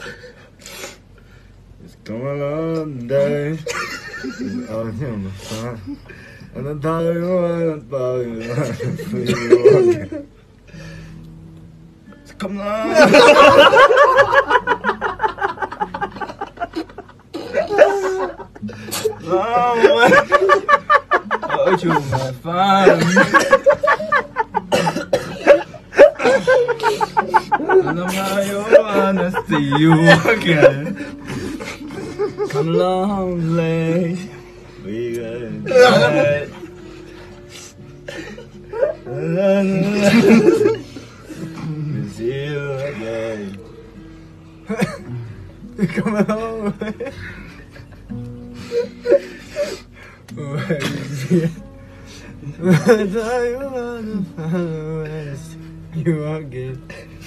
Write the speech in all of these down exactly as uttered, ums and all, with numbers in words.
It's come a long day. Out here on the front. And I'm telling you what about you. It's come on. Long way. Oh, you my fun. And I'm how you wanna see you again. Come long way. We got it. See you again. Come a long way. Where is it? Where do you wanna follow you again?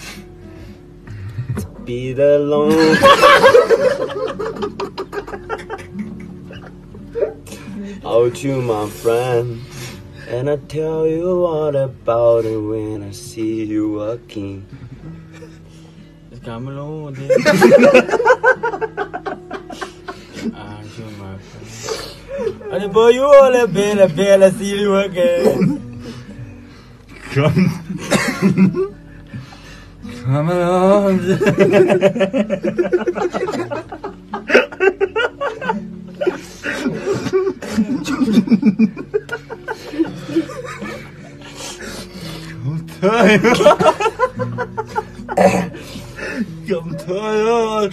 Be the lone. Out you, my friend, and I tell you all about it when I see you again. It's coming on, dude. Out you, my friend. And boy, you all a bit, a bit, I see you again. Come. Come on. I'm tired. I'm tired.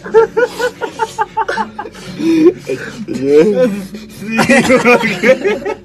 Yeah. See you again.